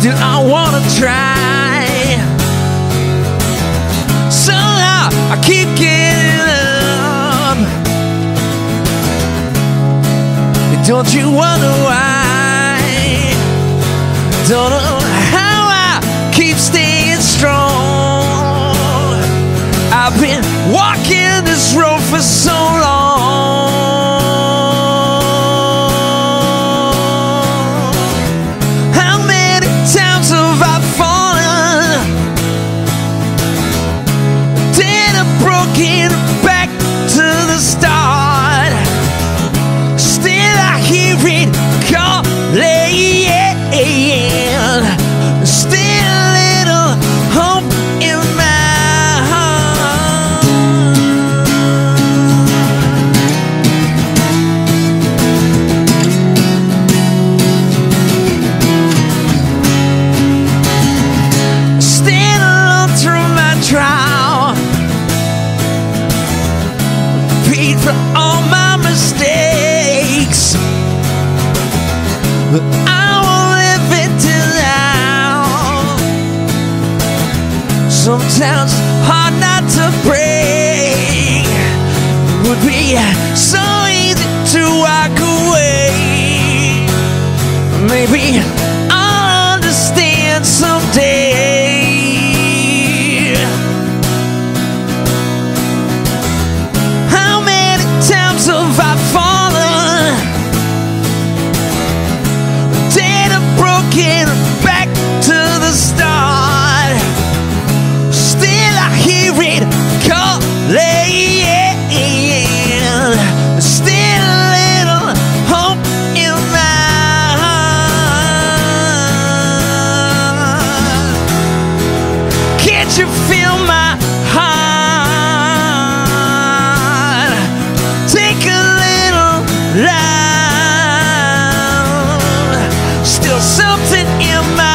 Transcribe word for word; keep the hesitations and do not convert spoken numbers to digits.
Still I wanna try. Somehow I keep getting up. Don't you wonder why? Don't know how I keep staying strong. I've been walking this road for so long. How many times have I fallen? Then I'm broken back to the start. Still I hear it calling. Still a little hope in my heart. Stand alone through my trial, paid for all my mistakes. I won't live it now. Sometimes it's hard not to break. It would be so easy to walk away. Maybe I'll understand someday. How many times have I fallen? Then I'm broken back to the start. Still I hear it calling. Still a little hope in my heart. Can't you feel my heart? Take a little ride. Still something in my